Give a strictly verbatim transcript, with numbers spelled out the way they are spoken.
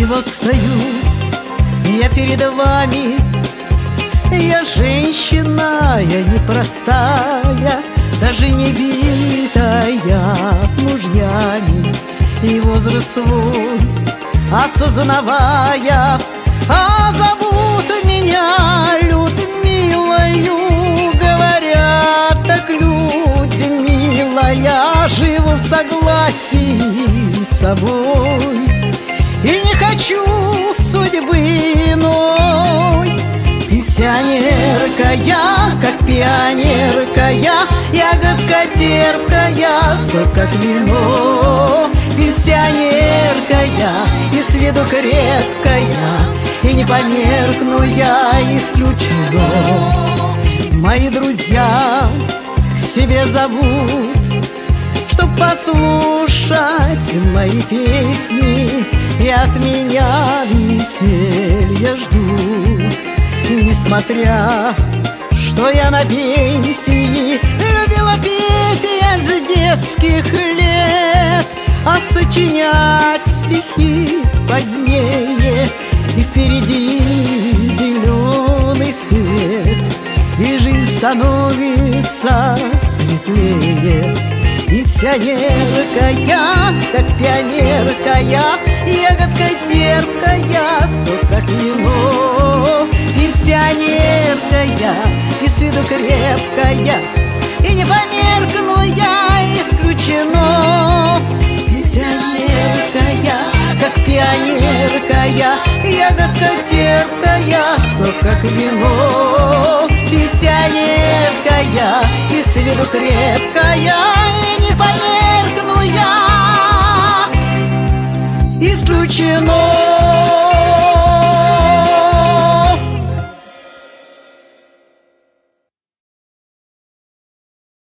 И вот стою я перед вами, я женщина, я непростая, даже не битая мужьями, и возраст свой осознавая. А зовут меня Людмилою, говорят так, Людмилая. Живу в согласии с собой и не хочу судьбы иной. Пенсионерка я, как пионерка я, ягодка терпкая, сок как вино. Пенсионерка я, и с виду крепкая, и не померкну я, исключено. Мои друзья к себе зовут, чтоб послушать мои песни, и от меня веселья ждут. Несмотря, что я на пенсии, любила петь я с детских лет, а сочинять стихи позднее. И впереди зеленый свет, и жизнь становится светлее. Пенсионерка я, как пионерка я, ягодка терпкая, сок как вино. Пенсионерка я, и с виду крепкая, и не померкну я, исключено. Пенсионерка я, как пионерка я, ягодка терпкая, сок как вино. Пенсионерка я, и с виду крепкая, и не померкну я, исключено.